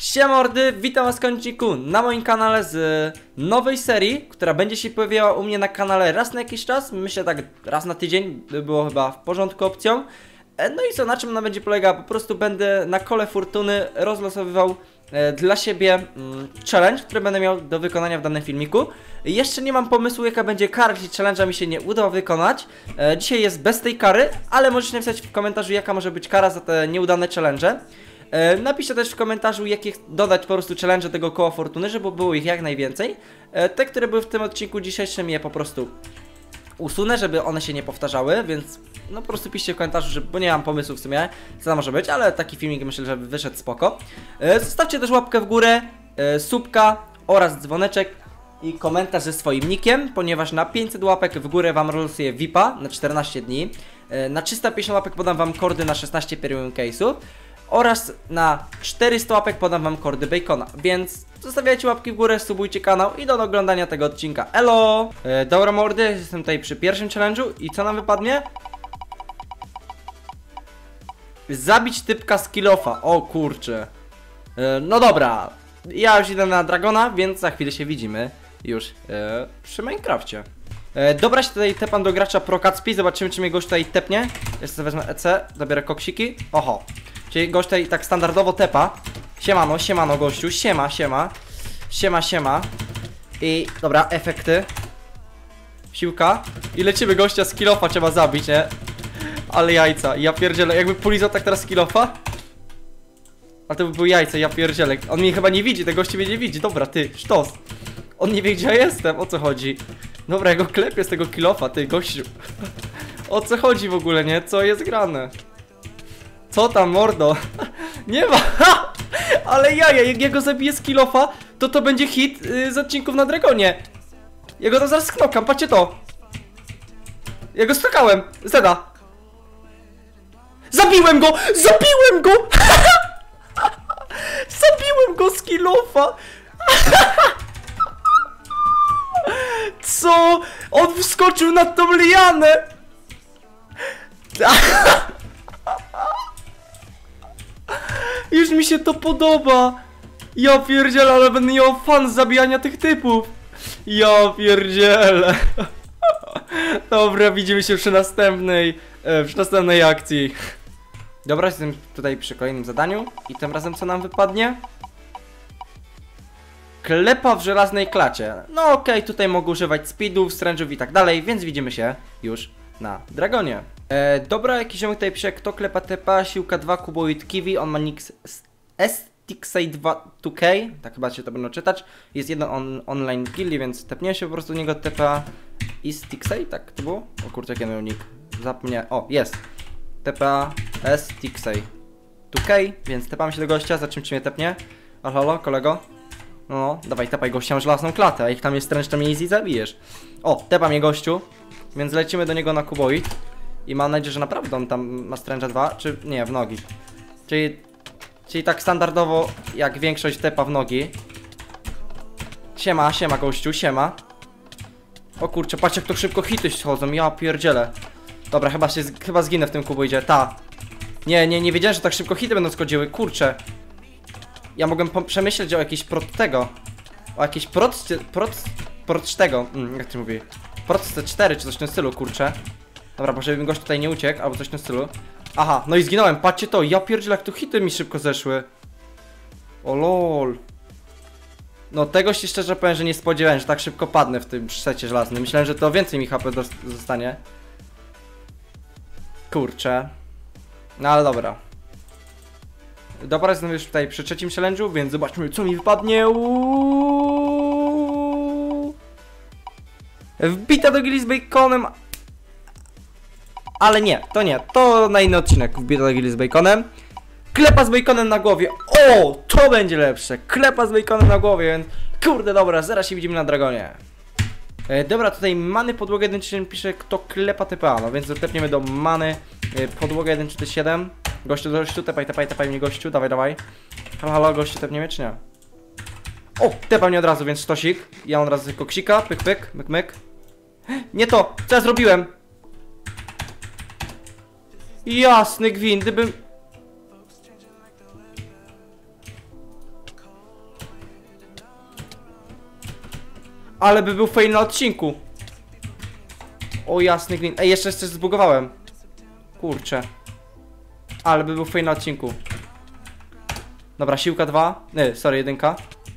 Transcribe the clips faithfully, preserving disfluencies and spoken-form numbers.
Siema mordy, witam was kąciku na moim kanale z nowej serii, która będzie się pojawiała u mnie na kanale raz na jakiś czas. Myślę tak raz na tydzień, by było chyba w porządku opcją. No i co, na czym ona będzie polegała? Po prostu będę na kole fortuny rozlosowywał e, dla siebie mm, challenge, który będę miał do wykonania w danym filmiku. Jeszcze nie mam pomysłu, jaka będzie kara, jeśli challenge'a mi się nie uda wykonać. e, Dzisiaj jest bez tej kary, ale możecie napisać w komentarzu, jaka może być kara za te nieudane challenge. E, napiszcie też w komentarzu, jakie dodać po prostu challenge tego koła fortuny, żeby było ich jak najwięcej. e, Te, które były w tym odcinku dzisiejszym, je po prostu usunę, żeby one się nie powtarzały, więc no po prostu piszcie w komentarzu, że, bo nie mam pomysłu w sumie, co to może być, ale taki filmik myślę, że wyszedł spoko. e, Zostawcie też łapkę w górę, e, subka oraz dzwoneczek i komentarz ze swoim nickiem, ponieważ na pięćset łapek w górę wam rozlosuję V I P-a na czternaście dni, e, na trzysta pięćdziesiąt łapek podam wam kordy na szesnaście premium case'ów oraz na czterysta łapek podam wam kordy bacona, więc zostawiajcie łapki w górę, subujcie kanał i do oglądania tego odcinka. Elo! E, dobra mordy, jestem tutaj przy pierwszym challenge'u i co nam wypadnie? Zabić typka z kill-offa. O kurczę. E, no dobra, ja już idę na Dragona, więc za chwilę się widzimy już e, przy Minecrafcie. E, dobra, się tutaj tepam do gracza ProCatspi, zobaczymy czy mnie gość tutaj tepnie. Jeszcze sobie wezmę E C, dobiorę koksiki. Oho. Czyli gość tutaj tak standardowo tepa. Siemano, siemano gościu, siema, siema. Siema, siema. I dobra, efekty. Siłka. I lecimy gościa z kill-offa, trzeba zabić, nie? Ale jajca, ja pierdzielę, jakby polizał tak teraz kill-offa. Ale to by były jajca, ja pierdzielę. On mnie chyba nie widzi, ten gościu mnie nie widzi. Dobra, ty, sztos. On nie wie gdzie ja jestem, o co chodzi. Dobra, ja go klepię z tego kill-offa, ty gościu. O co chodzi w ogóle, nie? Co jest grane? Co tam, mordo? Nie ma! Ale jaja, jak ja go zabiję z kill-offa, to to będzie hit yy, z odcinków na Dragonie. Ja go tam zaraz sknokam, patrzcie to. Ja go sknokałem, Zeda. Zabiłem go! Zabiłem go! Zabiłem go z kill-offa. Co? On wskoczył na tą lianę. Już mi się to podoba. Ja pierdzielę, ale będę miał fan z zabijania tych typów. Ja pierdzielę. Dobra, widzimy się przy następnej e, przy następnej akcji. Dobra, jestem tutaj przy kolejnym zadaniu. I tym razem co nam wypadnie? Klepa w żelaznej klacie. No okej, okay, tutaj mogę używać speedów, strężów i tak dalej, więc widzimy się już na Dragonie. E, dobra, jakiś ziomek tutaj pisze, kto klepa tepa, siłka dwa, kuboid kiwi, on ma nick stixay dwa K, tak chyba się to będą czytać. Jest jeden on, online killi, więc tepnie się po prostu do niego tepa i stixay, tak to było? O kurczę, jaki miał nick, zapomniałem, o jest, tepa stixay dwa K, więc tepamy się do gościa, za czym cię mnie tepnie. Halo, halo, kolego? No, no, dawaj, tepaj gościa żelazną klatę, a jak tam jest stręcz, to mnie easy zabijesz. O, tepa mnie gościu, więc lecimy do niego na kuboid. I mam nadzieję, że naprawdę on tam ma stręcza dwa, czy nie, w nogi. Czyli, czyli tak standardowo, jak większość tepa w nogi. Siema, siema gościu, siema. O kurczę, patrz jak to szybko hity schodzą, ja pierdzielę. Dobra, chyba się, chyba zginę w tym kuboidzie, ta. Nie, nie, nie wiedziałem, że tak szybko hity będą schodziły, kurczę. Ja mogłem przemyśleć o jakiś prot tego. O jakiś prot, prot, prot tego, mm, jak to mówi? Prot C cztery czy coś w tym stylu, kurczę. Dobra, bo żebym gość tutaj nie uciekł, albo coś w tym stylu. Aha, no i zginąłem, patrzcie to, ja pierdzielę jak tu hity mi szybko zeszły. O lol. No tego się szczerze powiem, że nie spodziewałem, że tak szybko padnę w tym secie żelaznym. Myślałem, że to więcej mi H P zostanie. Kurczę. No ale dobra. Dobra, jestem już tutaj przy trzecim challenge'u, więc zobaczmy co mi wypadnie. Uuuu. Wbita do gilli z baconem. Ale nie, to nie, to na inny odcinek wbita do gilli z baconem. Klepa z baconem na głowie. O, to będzie lepsze. Klepa z baconem na głowie, więc kurde dobra, zaraz się widzimy na Dragonie. e, Dobra, tutaj many podłoga jeden trzy pisze kto klepa T P A. No więc tepniemy do many e, podłoga jeden cztery siedem. Gościu, gościu, tepaj, tepaj, tepaj mnie gościu, dawaj, dawaj. Halo, halo, gościu, tepniemy czy nie? O, tepał mnie od razu, więc sztosik. Ja mam od razu koksika, pyk, pyk, myk, myk. Nie to, co ja zrobiłem? Jasny gwint, gdybym... Ale by był fail na odcinku. O jasny glin. Ej, jeszcze coś zbugowałem. Kurczę. Ale by był fail na odcinku. Dobra, siłka dwa. Nie, sorry, jedynka.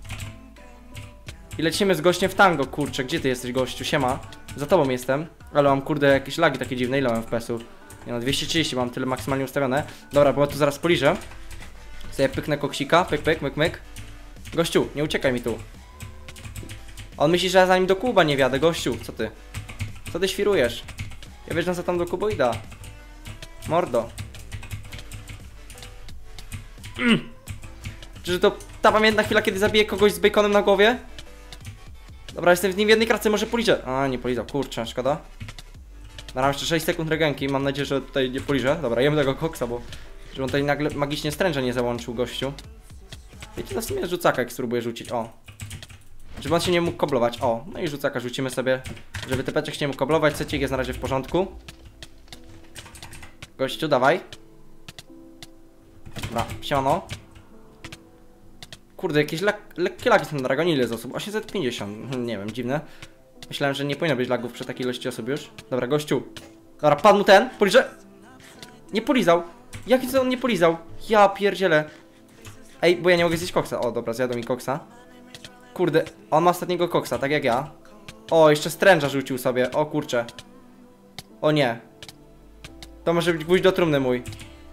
I lecimy z gościem w tango, kurczę. Gdzie ty jesteś, gościu? Siema. Za tobą jestem. Ale mam, kurde, jakieś lagi takie dziwne. Ile mam F P S-ów? Nie no, dwieście trzydzieści mam tyle maksymalnie ustawione. Dobra, bo ja tu zaraz poliżę. Sobie pyknę koksika. Pyk, pyk, myk, myk. Gościu, nie uciekaj mi tu. On myśli, że ja za nim do kuba nie wjadę, gościu. Co ty? Co ty świrujesz? Ja wjeżdżam za tam do kuboida. Mordo. Mm. Czy to ta pamiętna chwila, kiedy zabiję kogoś z baconem na głowie? Dobra, jestem z nim w jednej kratce, może poliżę. A, nie polizał, kurczę, szkoda. Mam jeszcze sześć sekund regenki, mam nadzieję, że tutaj nie poliżę. Dobra, jemy tego koksa, bo... Żeby on tutaj nagle magicznie stręża nie załączył, gościu. Wiecie, to w sumie rzucaka, jak spróbuję rzucić, o. Żeby on się nie mógł koblować, o. No i rzucaka rzucimy sobie, żeby tepeczek się nie mógł koblować. Secik jest na razie w porządku. Gościu, dawaj. Dobra, siano. Kurde, jakieś lek lekkie lagi są na Dragonie. Ile z osób? osiemset pięćdziesiąt. Nie wiem, dziwne. Myślałem, że nie powinno być lagów przy takiej ilości osób już. Dobra, gościu. Dobra, padł mu ten. Poliżę. Nie polizał. Jaki to on nie polizał? Ja pierdzielę. Ej, bo ja nie mogę zjeść koksa. O, dobra, zjadł mi koksa. Kurde, on ma ostatniego koksa, tak jak ja. O, jeszcze stręża rzucił sobie. O kurczę. O nie. To może być gwóźdź do trumny mój.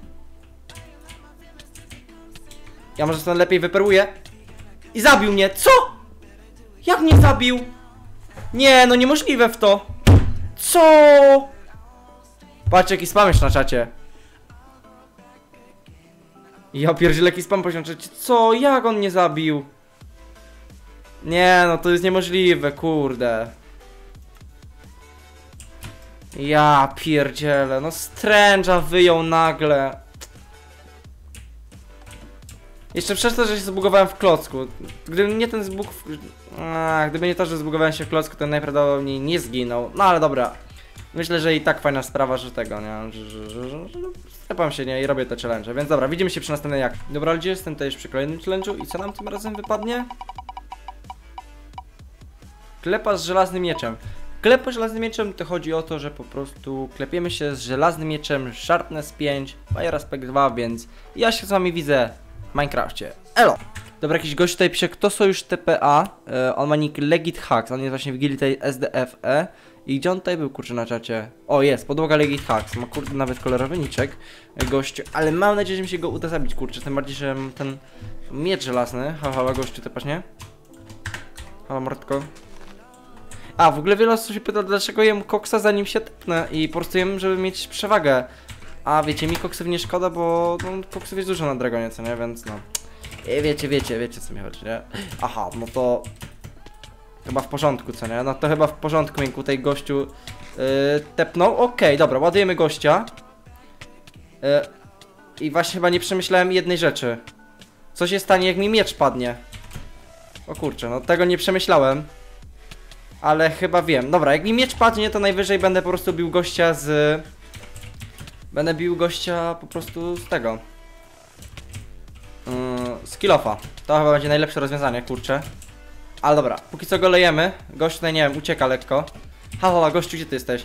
Ja może stąd lepiej wyperuję. I zabił mnie. Co? Jak mnie zabił? Nie, no niemożliwe w to. Co? Patrz, jaki spam jeszcze na czacie. Ja pierdzielę, jaki spam poziom na czacie. Co? Jak on mnie zabił? Nie, no to jest niemożliwe, kurde. Ja pierdzielę, no stręża wyjął nagle. Jeszcze przez to, że się zbugowałem w klocku. Gdyby nie ten zbug... W... A, gdyby nie to, że zbugowałem się w klocku, to najprawdopodobniej nie zginął. No ale dobra. Myślę, że i tak fajna sprawa, że tego, nie? Że, że, że, że, że stepam się, nie? I robię te challenge. Więc dobra, widzimy się przy następnej jak. Dobra, ludzie, jestem tutaj już przy kolejnym challenge'u. I co nam tym razem wypadnie? Klepa z żelaznym mieczem. Klepa z żelaznym mieczem to chodzi o to, że po prostu klepiemy się z żelaznym mieczem Sharpness pięć, Fire Aspect dwa, więc ja się z wami widzę w Minecrafcie. Elo! Dobra, jakiś gość tutaj pisze, kto sojusz T P A, yy, on ma nick Legit Hacks, on jest właśnie w gildii tej S D F E. I gdzie on tutaj był, kurczę, na czacie? O, jest, podłoga Legit Hacks, ma kurde nawet kolorowy niczek, gościu, ale mam nadzieję, że mi się go uda zabić, kurczę, tym bardziej, że ten miecz żelazny, haha, gościu, ty nie? Halo, mordko. A, w ogóle wiele osób się pyta, dlaczego jem koksa zanim się tepnę i po prostu jem, żeby mieć przewagę. A wiecie, mi koksów nie szkoda, bo no, koksów jest dużo na Dragonie, co nie, więc no. I wiecie, wiecie, wiecie co mi chodzi, nie? Aha, no to... Chyba w porządku, co nie? No to chyba w porządku, mi tutaj gościu yy, tepnął. Okej, okay, dobra, ładujemy gościa. Yy, I właśnie chyba nie przemyślałem jednej rzeczy. Co się stanie, jak mi miecz padnie? O kurczę, no tego nie przemyślałem. Ale chyba wiem. Dobra, jak mi miecz padnie, to najwyżej będę po prostu bił gościa z... Będę bił gościa po prostu z tego. Yy, z kill-offa. To chyba będzie najlepsze rozwiązanie, kurczę. Ale dobra, póki co go lejemy. Gość tutaj, nie wiem, ucieka lekko. Halo, gościu, gdzie ty jesteś?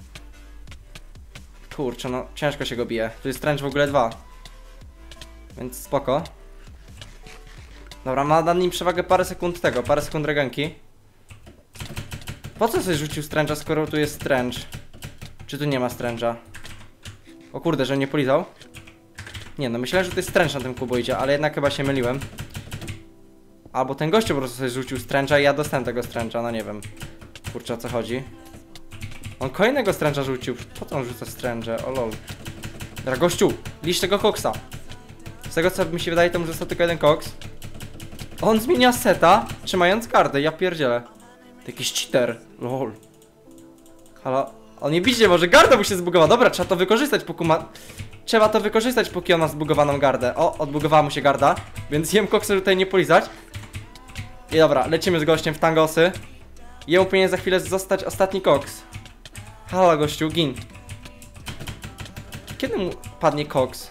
Kurczę, no ciężko się go bije. Tu jest stręcz w ogóle dwa. Więc spoko. Dobra, ma nad nim przewagę parę sekund tego, parę sekund regenki. Po co sobie rzucił stręcza, skoro tu jest stręcz? Czy tu nie ma stręcza? O kurde, że nie polizał? Nie, no myślałem, że to jest stręcz na tym kuboidzie, ale jednak chyba się myliłem. Albo ten gościu po prostu sobie rzucił stręcza i ja dostałem tego stręcza, no nie wiem. Kurczę, o co chodzi? On kolejnego stręcza rzucił. Po co on rzuca stręcze? O lol. Dobra, gościu, liść tego koksa. Z tego co mi się wydaje, to mu został tylko jeden koks. On zmienia seta, trzymając kartę, ja pierdzielę. To jakiś cheater, lol. Halo? On nie bicie, może garda mu się zbugowała. Dobra, trzeba to wykorzystać, póki ma... Trzeba to wykorzystać, póki on ma zbugowaną gardę. O, odbugowała mu się garda. Więc jem koksa, żeby tutaj nie polizać. I dobra, lecimy z gościem w tangosy. Jemu powinien za chwilę zostać ostatni koks. Halo, gościu, gin. Kiedy mu padnie koks?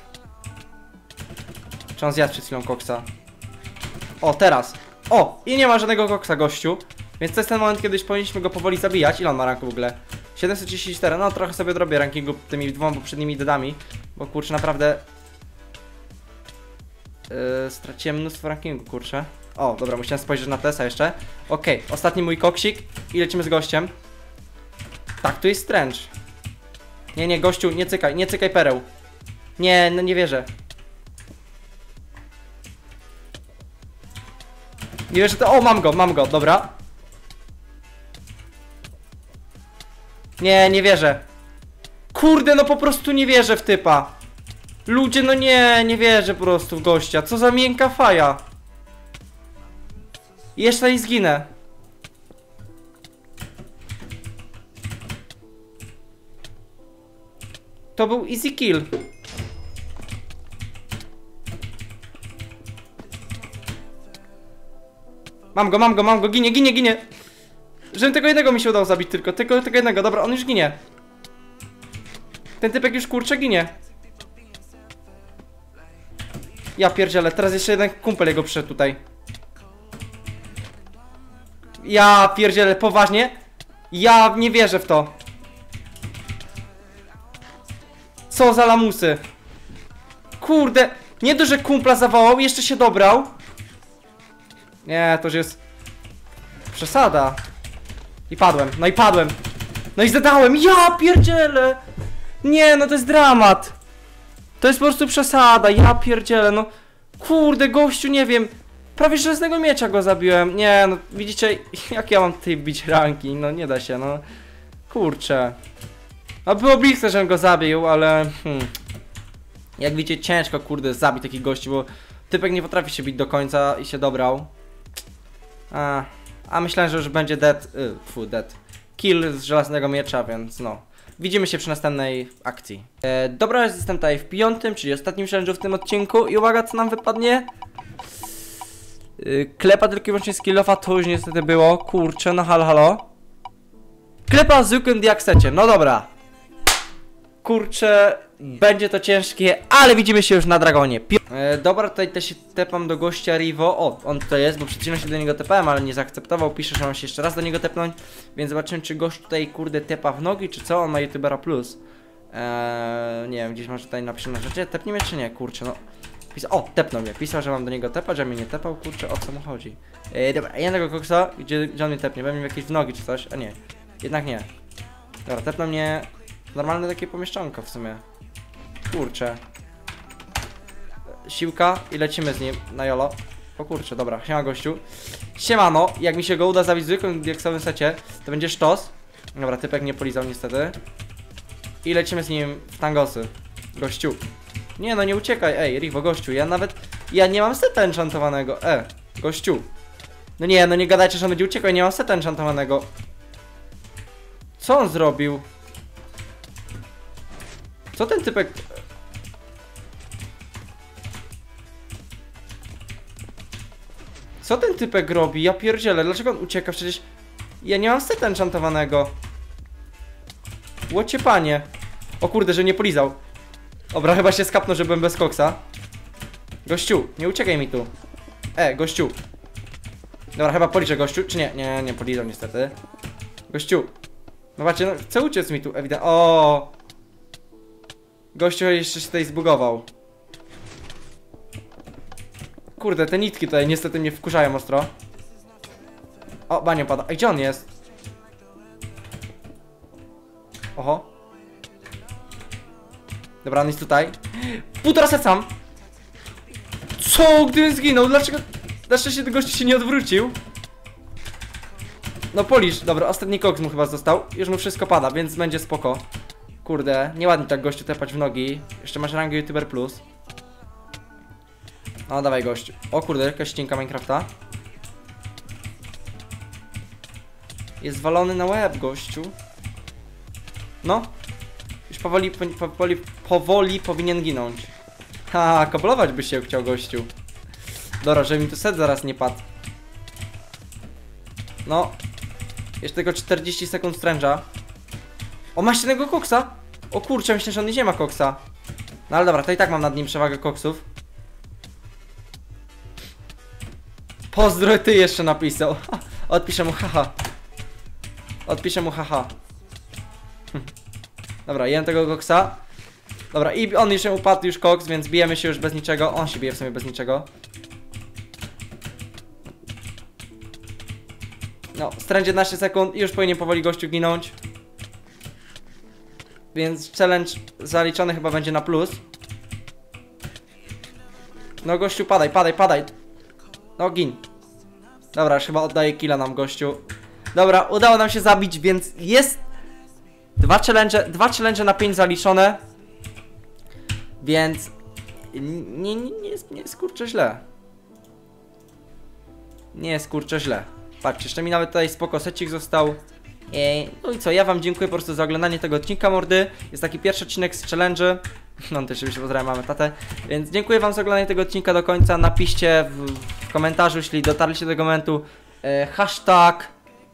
Czy on zjadł przed chwilą koksa? O, teraz. O, i nie ma żadnego koksa, gościu. Więc to jest ten moment, kiedy już powinniśmy go powoli zabijać. Ile on ma ranku w ogóle? siedemset trzydzieści cztery, no trochę sobie odrobię rankingu tymi dwoma poprzednimi dedami. Bo kurczę, naprawdę... Yy, straciłem mnóstwo rankingu, kurczę. O, dobra, musiałem spojrzeć na Tesa jeszcze. Okej, okay, ostatni mój koksik i lecimy z gościem. Tak, tu jest Strange. Nie, nie, gościu, nie cykaj, nie cykaj pereł. Nie, no nie wierzę. Nie wierzę to... O, mam go, mam go, dobra. Nie, nie wierzę. Kurde, no po prostu nie wierzę w typa. Ludzie, no nie, nie wierzę po prostu w gościa. Co za miękka faja. Jeszcze nie zginę. To był easy kill. Mam go, mam go, mam go, ginie, ginie, ginie. Żebym tego jednego mi się udało zabić tylko, tylko tego jednego, dobra, on już ginie. Ten typek już kurczę ginie. Ja pierdzielę, teraz jeszcze jeden kumpel jego przyszedł tutaj. Ja pierdzielę, poważnie? Ja nie wierzę w to. Co za lamusy. Kurde, nie dość, że kumpla zawołał, jeszcze się dobrał. Nie, to już jest przesada. I padłem, no i padłem. No i zadałem, ja pierdzielę. Nie, no to jest dramat. To jest po prostu przesada, ja pierdzielę, no. Kurde, gościu, nie wiem. Prawie żelaznego miecza go zabiłem. Nie, no widzicie, jak ja mam tutaj bić ranki, no nie da się, no. Kurczę. No było blisko, żebym go zabił, ale... Hmm. Jak widzicie, ciężko, kurde, zabić takich gości, bo typek nie potrafi się bić do końca i się dobrał. A, a myślałem, że już będzie dead, y, fu, dead. Kill z żelaznego miecza, więc no. Widzimy się przy następnej akcji. E, dobra, jestem tutaj w piątym, czyli ostatnim challenge'u w tym odcinku. I uwaga, co nam wypadnie? E, klepa tylko i wyłącznie skillowa, to już niestety było. Kurczę, no halo, halo. Klepa z Uken Diaksecie, no dobra. Kurczę, będzie to ciężkie, ale widzimy się już na Dragonie. Pi e, dobra, tutaj też się tepam do gościa Rivo. O, on tutaj jest, bo przed chwilą się do niego tepałem, ale nie zaakceptował. Pisze, że mam się jeszcze raz do niego tepnąć. Więc zobaczymy, czy gość tutaj, kurde, tepa w nogi, czy co? On ma YouTubera plus. Eee, nie wiem, gdzieś może tutaj napisze na rzeczy. Tepniemy czy nie? Kurczę, no. Pisa o, tepnął mnie. Pisał, że mam do niego tepać, a mnie nie tepał. Kurczę, o co mu chodzi? E, dobra, jednego koksa, gdzie, gdzie on mnie tepnie? Pewnie jakieś w nogi czy coś, a nie. Jednak nie. Dobra, tepnął mnie. Normalne takie pomieszczonko w sumie. Kurczę. Siłka i lecimy z nim na jolo. O kurczę, dobra, siema gościu. Siemano, jak mi się go uda zabić w zwykłym diaksowym secie, to będzie sztos. Dobra, typek nie polizał niestety. I lecimy z nim w tangosy. Gościu. Nie no, nie uciekaj, ej, Rivo, gościu, ja nawet... Ja nie mam seta enchantowanego, e, gościu. No nie, no nie gadajcie, że on będzie uciekał, ja nie mam seta enchantowanego. Co on zrobił? Co ten typek... Co ten typek robi? Ja pierdzielę, dlaczego on ucieka? Przecież ja nie mam seta enchantowanego. Łocie panie. O kurde, że nie polizał. Dobra, chyba się skapnął, że byłem bez koksa. Gościu, nie uciekaj mi tu. E, gościu. Dobra, chyba policzę gościu, czy nie? Nie, nie polizał niestety. Gościu. No patrzcie, no, chce uciec mi tu, ewidentnie. O. Gościu jeszcze się tutaj zbugował. Kurde, te nitki tutaj niestety mnie wkurzają ostro. O, banio pada. A gdzie on jest? Oho. Dobra, on jest tutaj. Półtora serca. Co? Gdybym zginął? Dlaczego? Na szczęście ten gościu się nie odwrócił. No policz. Dobra, ostatni koks mu chyba został. Już mu wszystko pada, więc będzie spoko. Kurde, nieładnie tak gościu tepać w nogi. Jeszcze masz rangę YouTuber plus. No dawaj gościu. O kurde, jakaś ścinka Minecrafta. Jest walony na łeb gościu. No. Już powoli, powoli, powoli powinien ginąć. Ha, koplować by się chciał gościu. Dobra, żeby mi tu set zaraz nie padł. No. Jeszcze tylko czterdzieści sekund stręża. O, masz jednego koksa? O kurczę, myślę, że on nie ma koksa. No ale dobra, to i tak mam nad nim przewagę koksów. Pozdro, ty jeszcze napisał. Odpiszę mu haha. Odpiszę mu haha. Hm. Dobra, jem tego koksa. Dobra, i on już upadł, już koks, więc bijemy się już bez niczego. On się bije w sumie bez niczego. No, stręcz jedenaście sekund i już powinien powoli gościu ginąć. Więc challenge zaliczony chyba będzie na plus. No gościu, padaj, padaj, padaj. No gin. Dobra, już chyba oddaje killa nam gościu. Dobra, udało nam się zabić, więc jest Dwa challenge, dwa challenge na pięć zaliczone. Więc nie, nie, nie, jest, nie jest kurczę źle. Nie jest kurczę źle. Patrzcie, jeszcze mi nawet tutaj spoko secik został. No i co, ja wam dziękuję po prostu za oglądanie tego odcinka, mordy. Jest taki pierwszy odcinek z challenge'y. No też oczywiście pozdrawiam mamę, tatę. Więc dziękuję wam za oglądanie tego odcinka do końca. Napiszcie w, w komentarzu, jeśli dotarliście do tego momentu, e, hashtag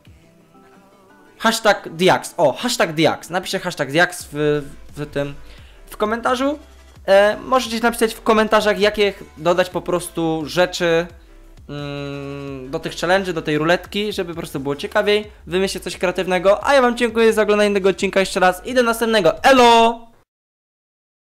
Hashtag Diax. O, hashtag Diax. Napiszcie hashtag Diax w, w tym w komentarzu. E, możecie napisać w komentarzach, jakie dodać po prostu rzeczy mm, do tych challenge'y, do tej ruletki, żeby po prostu było ciekawiej. Wymyślcie coś kreatywnego. A ja wam dziękuję za oglądanie tego odcinka jeszcze raz i do następnego. Elo!